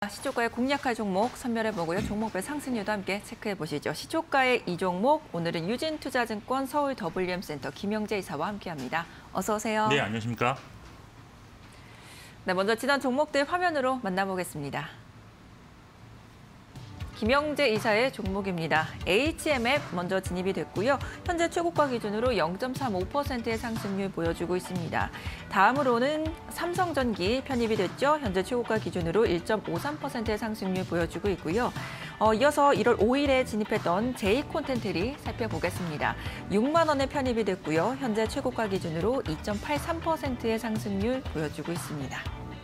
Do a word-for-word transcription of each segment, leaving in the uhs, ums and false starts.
시초가의 공략할 종목 선별해보고요. 종목별 상승률도 함께 체크해보시죠. 시초가의 이 종목, 오늘은 유진투자증권 서울 더블유엠센터 김영재 이사와 함께합니다. 어서 오세요. 네, 안녕하십니까. 네, 먼저 지난 종목들 화면으로 만나보겠습니다. 김영재 이사의 종목입니다. 에이치엠앱 먼저 진입이 됐고요. 현재 최고가 기준으로 영 점 삼오 퍼센트의 상승률 보여주고 있습니다. 다음으로는 삼성전기 편입이 됐죠. 현재 최고가 기준으로 일 점 오삼 퍼센트의 상승률 보여주고 있고요. 어, 이어서 일월 오일에 진입했던 제이콘텐트리 살펴보겠습니다. 육만 원에 편입이 됐고요. 현재 최고가 기준으로 이 점 팔삼 퍼센트의 상승률 보여주고 있습니다.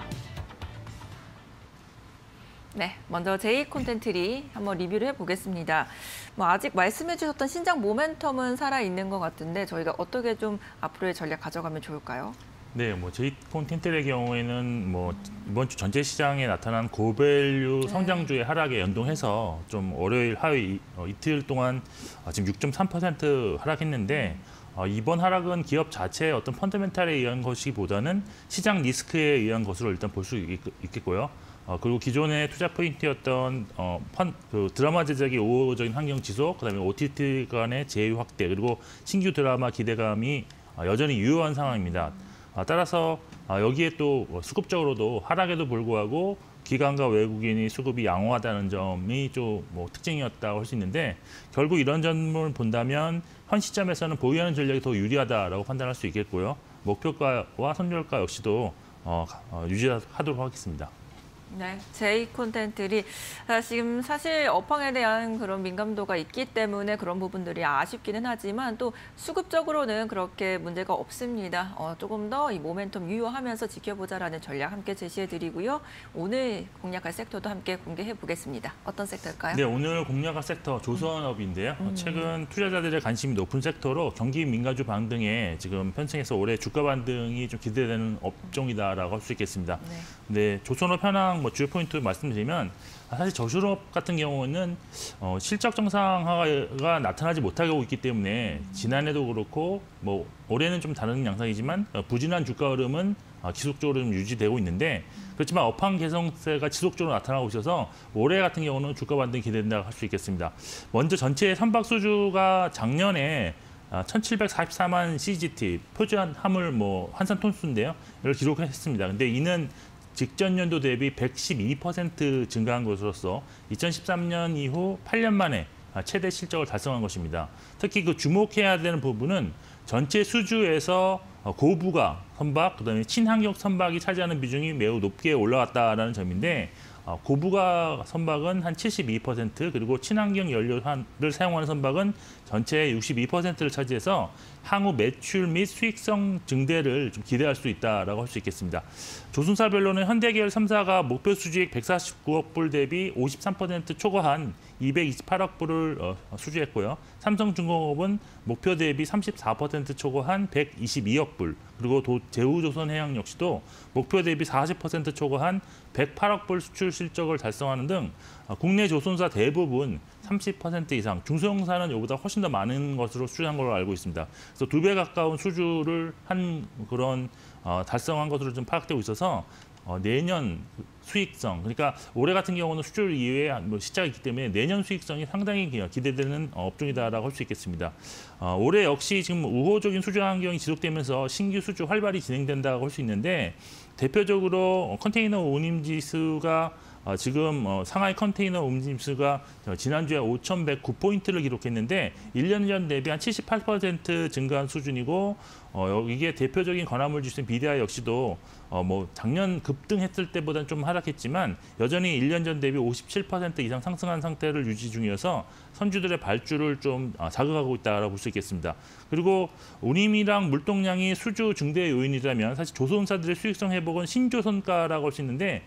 네, 먼저 제이콘텐트리 한번 리뷰를 해보겠습니다. 뭐 아직 말씀해 주셨던 신장 모멘텀은 살아있는 것 같은데 저희가 어떻게 좀 앞으로의 전략 가져가면 좋을까요? 네, 뭐 제이콘텐트의 경우에는 뭐 이번 주 전체 시장에 나타난 고밸류 성장주의 하락에 연동해서 좀 월요일, 화요일 어, 이틀 동안 어, 지금 육 점 삼 퍼센트 하락했는데 어, 이번 하락은 기업 자체의 어떤 펀더멘탈에 의한 것이기보다는 시장 리스크에 의한 것으로 일단 볼 수 있겠고요. 어, 그리고 기존의 투자 포인트였던 어, 펀, 그 드라마 제작의 우호적인 환경 지속, 그다음에 오티티 간의 제휴 확대, 그리고 신규 드라마 기대감이 어, 여전히 유효한 상황입니다. 어, 따라서 어, 여기에 또 수급적으로도 하락에도 불구하고 기관과 외국인이 수급이 양호하다는 점이 좀 뭐 특징이었다고 할 수 있는데 결국 이런 점을 본다면 현 시점에서는 보유하는 전략이 더 유리하다라고 판단할 수 있겠고요. 목표가와 선별가 역시도 어, 어, 유지하도록 하겠습니다. 네, 제이콘텐트리 지금 사실 업황에 대한 그런 민감도가 있기 때문에 그런 부분들이 아쉽기는 하지만 또 수급적으로는 그렇게 문제가 없습니다. 어, 조금 더 이 모멘텀 유효하면서 지켜보자라는 전략 함께 제시해드리고요. 오늘 공략할 섹터도 함께 공개해 보겠습니다. 어떤 섹터일까요? 네, 오늘 공략할 섹터 조선업인데요. 음. 최근 투자자들의 관심이 높은 섹터로 경기 민감주 반등에 지금 편승해서 올해 주가 반등이 좀 기대되는 업종이다라고 할 수 있겠습니다. 네, 네 조선업 현황 뭐 주요 포인트 말씀드리면 사실 저수업 같은 경우는 어, 실적 정상화가 나타나지 못하고 있기 때문에 지난해도 그렇고 뭐 올해는 좀 다른 양상이지만 어, 부진한 주가 흐름은 어, 지속적으로 좀 유지되고 있는데 그렇지만 업황 개선세가 지속적으로 나타나고 있어서 올해 같은 경우는 주가 반등이 기대된다고 할 수 있겠습니다. 먼저 전체 선박 수주가 작년에 천칠백사십사만 씨지티 표준 화물 뭐 환산 톤수인데요. 이걸 기록했습니다. 근데 이는 직전 연도 대비 백십이 퍼센트 증가한 것으로서 이천십삼 년 이후 팔 년 만에 최대 실적을 달성한 것입니다. 특히 그 주목해야 되는 부분은 전체 수주에서 고부가 선박, 그다음에 친환경 선박이 차지하는 비중이 매우 높게 올라왔다는 점인데 고부가 선박은 한 칠십이 퍼센트, 그리고 친환경 연료를 사용하는 선박은 전체의 육십이 퍼센트를 차지해서 향후 매출 및 수익성 증대를 좀 기대할 수 있다라고 할 수 있겠습니다. 조선사별로는 현대계열 삼 사가 목표 수주액 백사십구억 불 대비 오십삼 퍼센트 초과한 이백이십팔억 불을 어, 수주했고요. 삼성중공업은 목표 대비 삼십사 퍼센트 초과한 백이십이억 불, 그리고 도, 제우조선해양 역시도 목표 대비 사십 퍼센트 초과한 백팔억 불 수출 실적을 달성하는 등 어, 국내 조선사 대부분 삼십 퍼센트 이상, 중소형사는 이보다 훨씬 더 많은 것으로 수주한 걸로 알고 있습니다. 그래서 두 배 가까운 수주를 한 그런 어, 달성한 것으로 좀 파악되고 있어서 어, 내년 수익성, 그러니까 올해 같은 경우는 수출 이후에 뭐 시작이 있기 때문에 내년 수익성이 상당히 기대되는 업종이다라고 할 수 있겠습니다. 어, 올해 역시 지금 우호적인 수주 환경이 지속되면서 신규 수주 활발히 진행된다고 할 수 있는데 대표적으로 컨테이너 운임지수가 어, 지금 어, 상하이 컨테이너 운임지수가 지난주에 오천백구 포인트를 기록했는데 일 년 전 대비 한 칠십팔 퍼센트 증가한 수준이고 어, 이게 대표적인 건화물 지수인 비디아이 역시도 어, 뭐 작년 급등했을 때보다는 좀 하락했지만 여전히 일 년 전 대비 오십칠 퍼센트 이상 상승한 상태를 유지 중이어서 선주들의 발주를 좀 자극하고 있다고 볼 수 있겠습니다. 그리고 운임이랑 물동량이 수주 증대 요인이라면 사실 조선사들의 수익성 회복은 신조선가라고 할 수 있는데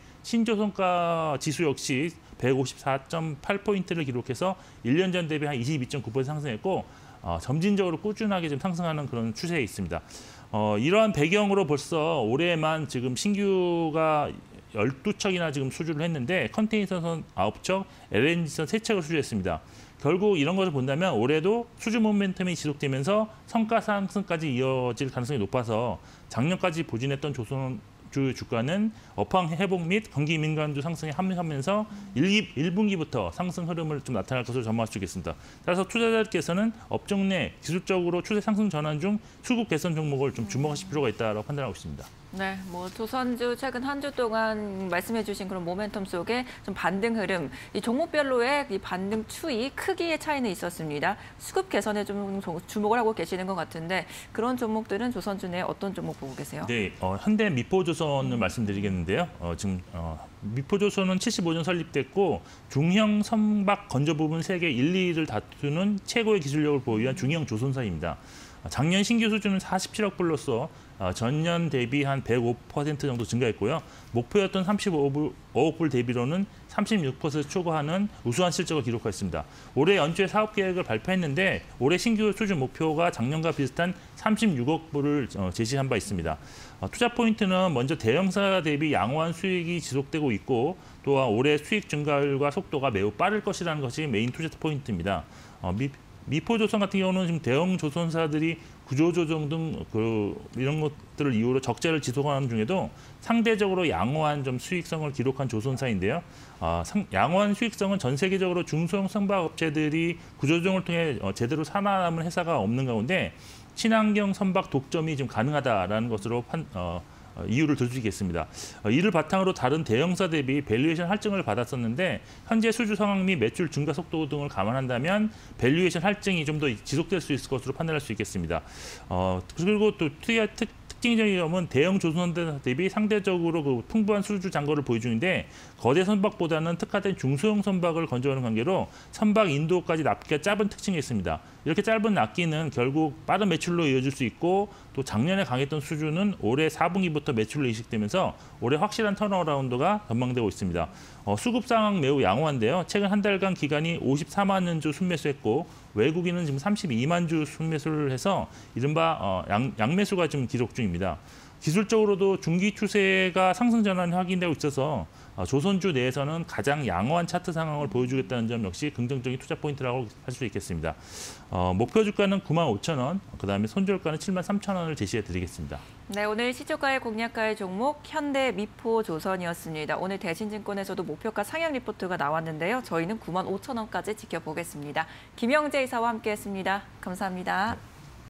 신조선가 지수 역시 백오십사 점 팔 포인트를 기록해서 일 년 전 대비 한 이십이 점 구 퍼센트 상승했고 어, 점진적으로 꾸준하게 좀 상승하는 그런 추세에 있습니다. 어, 이러한 배경으로 벌써 올해만 지금 신규가 열두 척이나 지금 수주를 했는데 컨테이너선 아홉 척, 엘엔지선 세 척을 수주했습니다. 결국 이런 것을 본다면 올해도 수주 모멘텀이 지속되면서 성과 상승까지 이어질 가능성이 높아서 작년까지 부진했던 조선 주 주가는 업황 회복 및 경기 민감도 상승에 합류하면서 일 분기부터 상승 흐름을 좀 나타날 것으로 전망할 수 있겠습니다. 따라서 투자자들께서는 업종 내 기술적으로 추세 상승 전환 중 수급 개선 종목을 좀 주목하실 필요가 있다고 판단하고 있습니다. 네, 뭐 조선주 최근 한 주 동안 말씀해주신 그런 모멘텀 속에 좀 반등 흐름, 이 종목별로의 이 반등 추이 크기의 차이는 있었습니다. 수급 개선에 좀 주목을 하고 계시는 것 같은데 그런 종목들은 조선주 내에 어떤 종목 보고 계세요? 네, 어, 현대 미포조선을 말씀드리겠는데요. 어, 지금 어, 미포조선은 칠십오 년 설립됐고 중형 선박 건조 부분 세계 일, 이 위를 다투는 최고의 기술력을 보유한 중형 조선사입니다. 작년 신규 수주는 사십칠억 불로서 전년 대비 한 백오 퍼센트 정도 증가했고요. 목표였던 삼십오억 불 대비로는 삼십육 퍼센트 초과하는 우수한 실적을 기록했습니다. 올해 연초에 사업 계획을 발표했는데 올해 신규 수주 목표가 작년과 비슷한 삼십육억 불을 제시한 바 있습니다. 투자 포인트는 먼저 대형사 대비 양호한 수익이 지속되고 있고 또한 올해 수익 증가율과 속도가 매우 빠를 것이라는 것이 메인 투자 포인트입니다. 미, 미포조선 같은 경우는 지금 대형 조선사들이 구조조정 등 그 이런 것들을 이유로 적자를 지속하는 중에도 상대적으로 양호한 좀 수익성을 기록한 조선사인데요. 어, 상, 양호한 수익성은 전 세계적으로 중소형 선박 업체들이 구조조정을 통해 어, 제대로 살아남은 회사가 없는 가운데 친환경 선박 독점이 좀 가능하다라는 것으로 판, 어, 어, 이유를 들 수 있겠습니다. 어, 이를 바탕으로 다른 대형사 대비 밸류에이션 할증을 받았었는데 현재 수주 상황 및 매출 증가 속도 등을 감안한다면 밸류에이션 할증이 좀 더 지속될 수 있을 것으로 판단할 수 있겠습니다. 어, 그리고 또 투자 특 특징적인 점은 대형 조선사 대비 상대적으로 그 풍부한 수주 잔고를 보유 중인데 거대 선박보다는 특화된 중소형 선박을 건조하는 관계로 선박 인도까지 납기가 짧은 특징이 있습니다. 이렇게 짧은 납기는 결국 빠른 매출로 이어질 수 있고 또 작년에 강했던 수주는 올해 사 분기부터 매출로 이식되면서 올해 확실한 턴어라운드가 전망되고 있습니다. 어, 수급 상황 매우 양호한데요. 최근 한 달간 기간이 오십사만 주 순매수했고 외국인은 지금 삼십이만 주 순매수를 해서 이른바 어, 양, 양매수가 지금 기록 중입니다. 기술적으로도 중기 추세가 상승 전환이 확인되고 있어서 어, 조선주 내에서는 가장 양호한 차트 상황을 보여주겠다는 점 역시 긍정적인 투자 포인트라고 할 수 있겠습니다. 어, 목표 주가는 구만 오천 원, 그다음에 손절가는 칠만 삼천 원을 제시해 드리겠습니다. 네, 오늘 시초가의 공략가의 종목 현대 미포조선이었습니다. 오늘 대신증권에서도 목표가 상향 리포트가 나왔는데요. 저희는 구만 오천 원까지 지켜보겠습니다. 김영재 이사와 함께했습니다. 감사합니다.